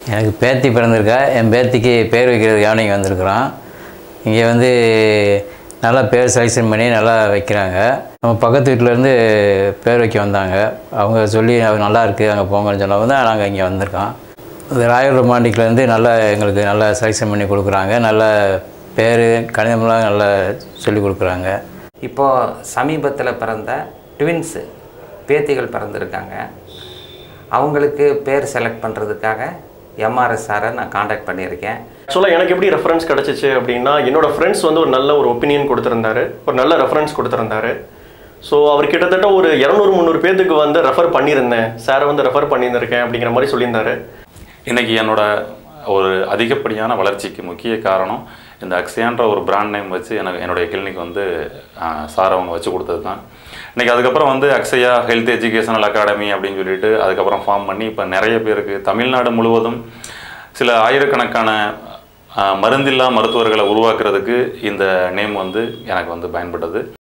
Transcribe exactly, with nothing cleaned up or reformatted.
எனக்கு பேத்தி பிறந்திருக்கா. என் பேத்திக்கு பேர் வைக்கிறதுக்காக இங்கே வந்திருக்கிறோம். இங்கே வந்து நல்லா பேர் செலெக்ஷன் பண்ணி நல்லா வைக்கிறாங்க. நம்ம பக்கத்து வீட்டிலேருந்து பேர் வைக்க வந்தாங்க. அவங்க சொல்லி அது நல்லா இருக்குது அங்கே போங்கன்னு சொன்னவங்க தான் நாங்கள் இங்கே வந்திருக்கோம். இது ராயல் ரொமாண்டிக்லேருந்து நல்லா எங்களுக்கு நல்லா செலெக்ஷன் பண்ணி கொடுக்குறாங்க. நல்ல பேர் கணிதம்லாம் நல்லா சொல்லி கொடுக்குறாங்க. இப்போது சமீபத்தில் பிறந்த ட்வின்ஸு பேத்திகள் பிறந்திருக்காங்க. அவங்களுக்கு பேர் செலக்ட் பண்ணுறதுக்காக எம்ஆர்எஸ் சாரை நான் காண்டாக்ட் பண்ணியிருக்கேன். ஆக்சுவலாக எனக்கு எப்படி ரெஃபரன்ஸ் கிடச்சிச்சு அப்படின்னா, என்னோடய ஃப்ரெண்ட்ஸ் வந்து ஒரு நல்ல ஒரு ஒப்பீனியன் கொடுத்துருந்தாரு, ஒரு நல்ல ரெஃபரன்ஸ் கொடுத்துருந்தாரு. ஸோ அவர் கிட்டத்தட்ட ஒரு இரநூறு முந்நூறு பேத்துக்கு வந்து ரெஃபர் பண்ணியிருந்தேன், சாரை வந்து ரெஃபர் பண்ணியிருந்திருக்கேன் அப்படிங்கிற மாதிரி சொல்லியிருந்தாரு. இன்றைக்கி என்னோட ஒரு அதிகப்படியான வளர்ச்சிக்கு முக்கிய காரணம் இந்த அக்ஸியான்ற ஒரு பிராண்ட் நேம் வச்சு எனக்கு என்னுடைய கிளினிக் வந்து சார் அவங்க வச்சு கொடுத்தது தான். இன்றைக்கி அதுக்கப்புறம் வந்து அக்ஸயா ஹெல்த் எஜுகேஷனல் அகாடமி அப்படின்னு சொல்லிட்டு அதுக்கப்புறம் ஃபார்ம் பண்ணி இப்போ நிறைய பேருக்கு தமிழ்நாடு முழுவதும் சில ஆயிரக்கணக்கான மருந்தில்லா மருத்துவர்களை உருவாக்குறதுக்கு இந்த நேம் வந்து எனக்கு வந்து பயன்பட்டது.